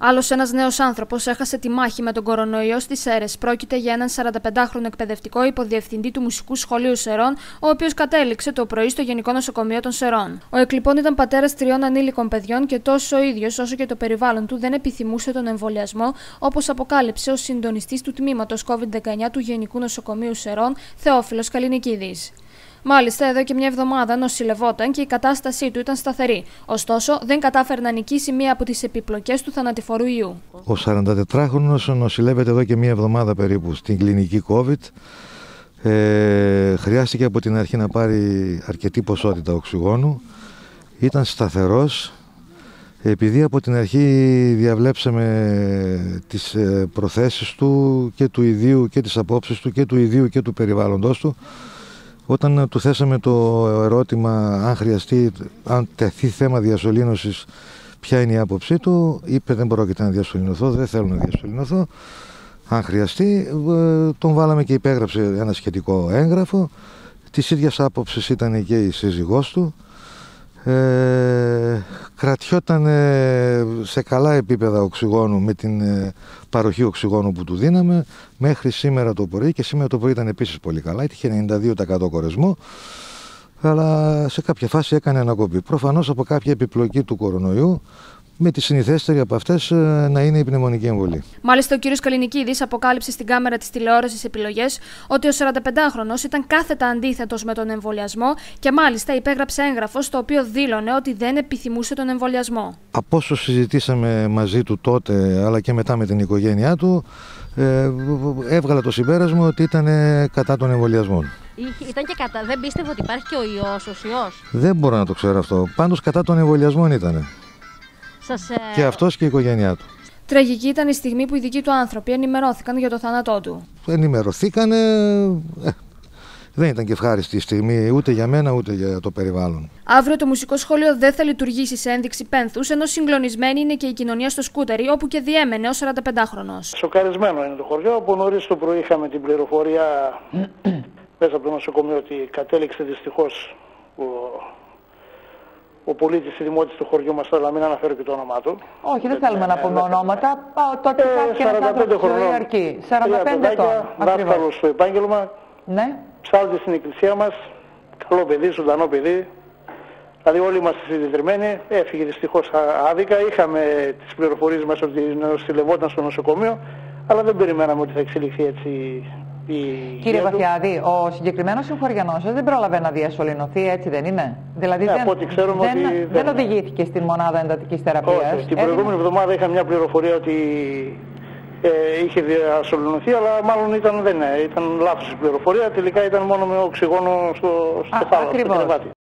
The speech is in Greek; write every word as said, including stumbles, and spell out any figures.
Άλλος ένας νέος άνθρωπος έχασε τη μάχη με τον κορονοϊό στις Σέρρες. Πρόκειται για έναν σαρανταπεντάχρονο εκπαιδευτικό υποδιευθυντή του Μουσικού Σχολείου Σερών, ο οποίος κατέληξε το πρωί στο Γενικό Νοσοκομείο των Σερών. Ο εκλειπών ήταν πατέρας τριών ανήλικων παιδιών και τόσο ο ίδιος όσο και το περιβάλλον του δεν επιθυμούσε τον εμβολιασμό, όπως αποκάλυψε ο συντονιστής του τμήματος κόβιντ δεκαεννιά του Γενικού Νοσοκομείου Σερών, Θεόφιλος Καληνικίδης. Μάλιστα, εδώ και μια εβδομάδα νοσηλευόταν και η κατάστασή του ήταν σταθερή. Ωστόσο, δεν κατάφερε να νικήσει μία από τις επιπλοκές του θανατηφορού ιού. Ο σαραντατετράχρονος νοσηλεύεται εδώ και μια εβδομάδα περίπου στην κλινική COVID. Ε, χρειάστηκε από την αρχή να πάρει αρκετή ποσότητα οξυγόνου. Ήταν σταθερός. Επειδή από την αρχή διαβλέψαμε τις προθέσεις του και του ιδίου και τις απόψεις του και του ιδίου και του περιβάλλοντος του, όταν του θέσαμε το ερώτημα αν χρειαστεί, αν τεθεί θέμα διασωλήνωσης, ποια είναι η άποψή του, είπε δεν πρόκειται να διασωληνωθώ, δεν θέλω να διασωληνωθώ. Αν χρειαστεί, τον βάλαμε και υπέγραψε ένα σχετικό έγγραφο. Της ίδιας άποψης ήταν και η σύζυγός του. Ε, κρατιόταν σε καλά επίπεδα οξυγόνου με την ε, παροχή οξυγόνου που του δίναμε μέχρι σήμερα το πρωί, και σήμερα το πρωί ήταν επίσης πολύ καλά, είχε ενενήντα δύο τοις εκατό κορεσμό, αλλά σε κάποια φάση έκανε ανακοπή, προφανώς από κάποια επιπλοκή του κορονοϊού, με τη συνηθέστερη από αυτές να είναι η πνευμονική εμβολή. Μάλιστα, ο κ. Καληνικίδης αποκάλυψε στην κάμερα της τηλεόρασης Επιλογές ότι ο σαρανταπεντάχρονος ήταν κάθετα αντίθετος με τον εμβολιασμό και μάλιστα υπέγραψε έγγραφο στο οποίο δήλωνε ότι δεν επιθυμούσε τον εμβολιασμό. Από όσο συζητήσαμε μαζί του τότε, αλλά και μετά με την οικογένειά του, ε, έβγαλε το συμπέρασμα ότι ήταν κατά των εμβολιασμών. Ήταν και κατά. Δεν πίστευε ότι υπάρχει και ο ιός, ο ιός. Δεν μπορώ να το ξέρω αυτό. Πάντως κατά των εμβολιασμών ήταν. Σας, ε... Και αυτός και η οικογένειά του. Τραγική ήταν η στιγμή που οι δικοί του άνθρωποι ενημερώθηκαν για το θάνατό του. Ενημερωθήκανε. Ε, δεν ήταν και ευχάριστη η στιγμή ούτε για μένα ούτε για το περιβάλλον. Αύριο το μουσικό σχολείο δεν θα λειτουργήσει σε ένδειξη πένθους, ενώ συγκλονισμένη είναι και η κοινωνία στο Σκούτερι, όπου και διέμενε ο σαρανταπεντάχρονος. Σοκαρισμένο είναι το χωριό. Από νωρίς το πρωί είχαμε την πληροφορία μέσα από το νοσοκομείο ότι κατέληξε δυστυχώς ο. Ο πολίτης ή δημότης του χωριού μας, αλλά μην αναφέρω και το όνομά του. Όχι, δεν θέλουμε να πούμε ονόματα. Τότε ε, σαράντα πέντε χρονών. Αρκεί. σαράντα πέντε ετών. Δάσκαλος στο επάγγελμα. Ναι. Ψάλτη στην εκκλησία μας. Καλό παιδί, ζωντανό παιδί. Δηλαδή όλοι είμαστε συντετριμένοι. Έφυγε δυστυχώς άδικα. Είχαμε τις πληροφορίες μας ότι νοσηλευόταν στο νοσοκομείο, αλλά δεν περιμέναμε ότι θα εξελιχθεί έτσι. Κύριε Βαθιάδη, ο συγκεκριμένος συγχωριανός σας δεν πρόλαβε να διασωληνωθεί, έτσι δεν είναι? Δηλαδή ναι, δεν, από ό,τι ξέρουμε δεν, ότι δεν, δεν οδηγήθηκε στην μονάδα εντατικής θεραπείας. Όχι, την προηγούμενη εβδομάδα είχα μια πληροφορία ότι ε, είχε διασωληνωθεί, αλλά μάλλον ήταν, δεν, ήταν λάθος η πληροφορία. Τελικά ήταν μόνο με οξυγόνο στο, στο θάλαμο, στο κρεβάτι.